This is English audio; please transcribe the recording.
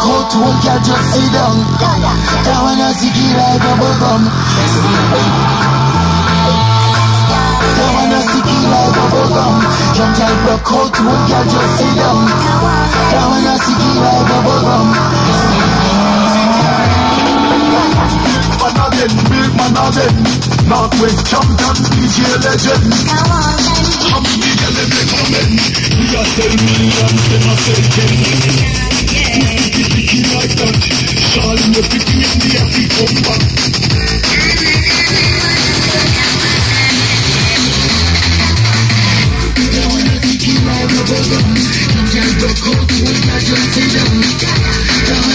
out, one girl just sit down. That one a sticky like bubble gum. That one a sticky like bubble gum. Young girl broke out, one girl just sit down. That one a sticky like bubble gum. Man again, big man again. Northwest champion, DJ legend. How many girl them recommend? We got 10 million, them a sell 10. Picky like that. Charlie, you're picking in the happy come back. That one a sticky like bubble gum. Young girl broke out, one girl just sit down.